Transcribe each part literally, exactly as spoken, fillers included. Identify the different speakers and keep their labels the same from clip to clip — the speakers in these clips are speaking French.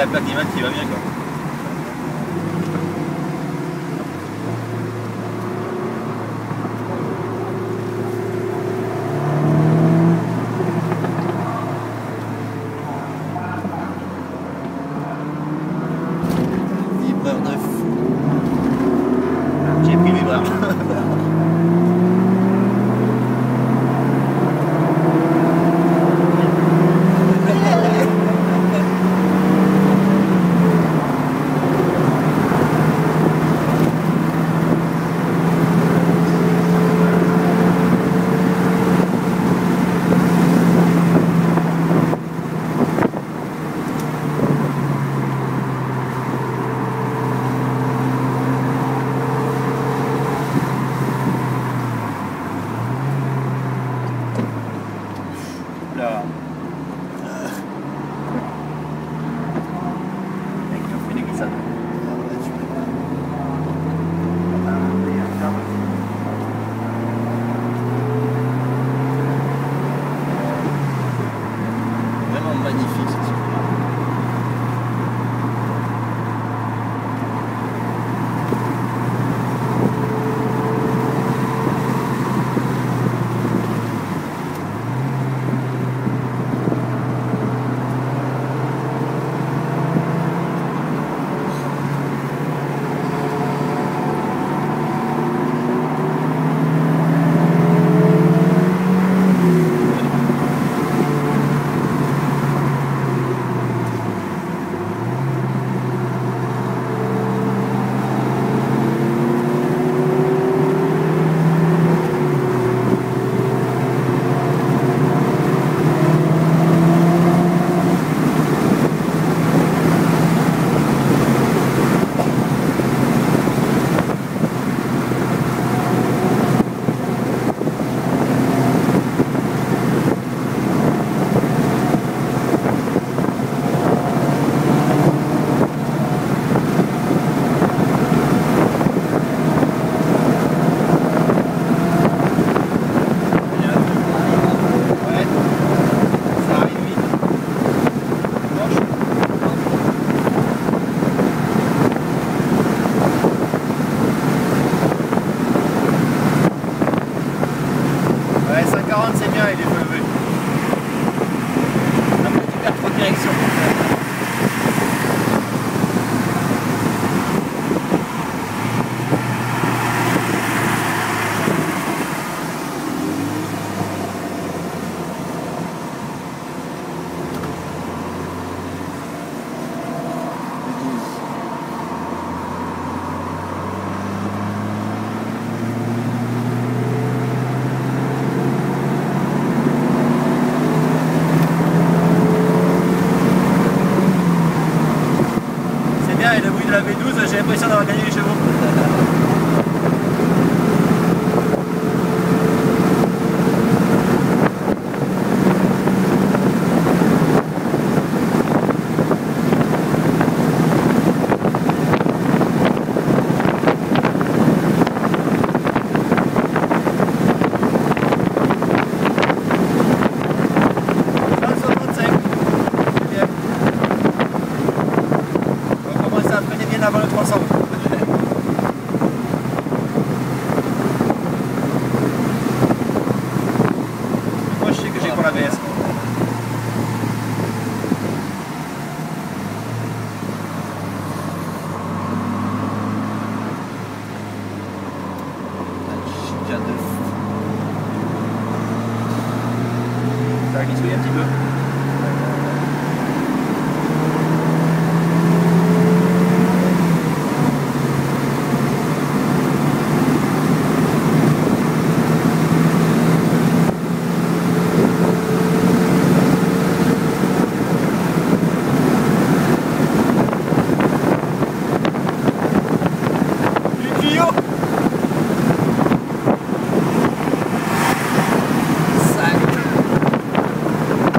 Speaker 1: plaque d'image qui va bien quoi.
Speaker 2: Vibreur de fou.
Speaker 1: J'ai pris le vibreur. Là. Mec, on fait des glissades.
Speaker 2: Vraiment magnifique ce truc.
Speaker 1: Ouais, cent quarante c'est bien, il est relevé. Après tu perds trop de direction. Et le bruit de la V douze, j'ai l'impression d'avoir gagné les chevaux. Avant le trois cents. Moi je sais que j'ai pour la V S.
Speaker 2: Giga de fou.
Speaker 1: Ça a glissé un petit peu.
Speaker 2: Sac.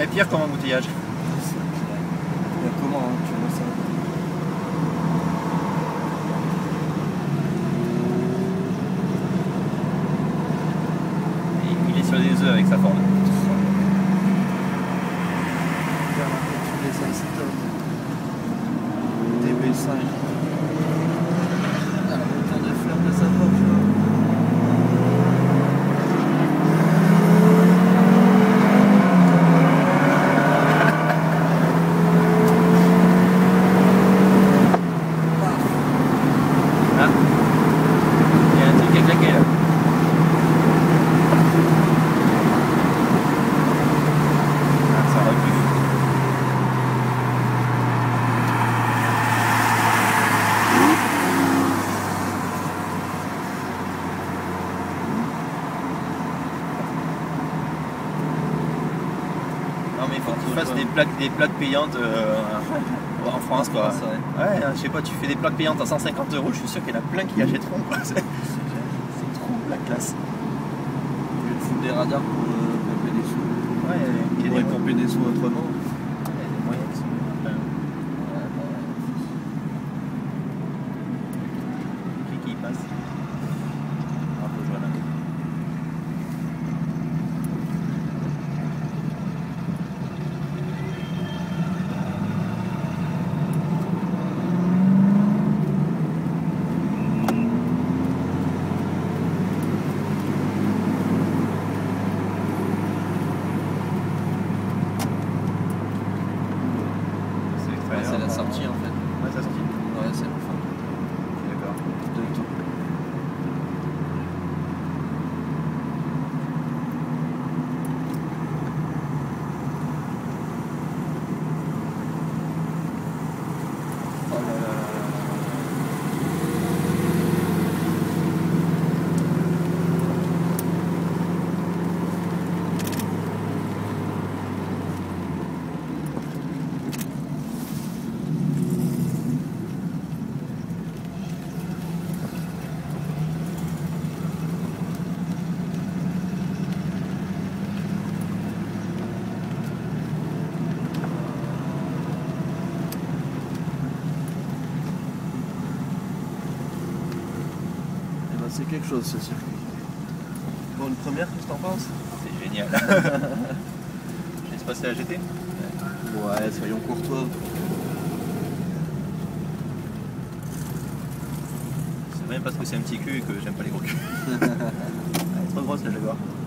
Speaker 1: y a pire comme embouteillage.
Speaker 2: Mais comment hein, tu vois ça?
Speaker 1: Il est sur des œufs avec sa forme.
Speaker 2: Tu les inciteurs. D B cinq. Ah, le moteur de flamme de sa poche.
Speaker 1: Ah. Il y a un truc qui a claqué là. Ah, ça recule. Non mais il faut que tu fasses des plaques, des plaques payantes euh, en France quoi.
Speaker 2: Ouais.
Speaker 1: Ouais, je sais pas, tu fais des plaques payantes à cent cinquante euros, je suis sûr qu'il y en a plein qui achèteront quoi. C'est c'est trop la classe.
Speaker 2: Au lieu de foutre des radars pour euh, pomper des sous.
Speaker 1: Ouais, il y a
Speaker 2: Pour
Speaker 1: des,
Speaker 2: pomper des sous autrement.
Speaker 1: il y a des moyens qui sont plein.
Speaker 2: Ouais, bah,
Speaker 1: Qui qui passe. Un peu voilà.
Speaker 2: ouais, c'est la sortie en fait.
Speaker 1: Ouais, ça sortit.
Speaker 2: Ouais, c'est la fin.
Speaker 1: D'accord.
Speaker 2: De tout. Oh là là là là. Eh ben, c'est quelque chose ce circuit. Pour une première, qu'est-ce que t'en penses?
Speaker 1: C'est génial. Je laisse passer à G T.
Speaker 2: Ouais, soyons courtois.
Speaker 1: C'est même parce que c'est un petit cul et que j'aime pas les gros culs. Elle est trop grosse la Jaguar.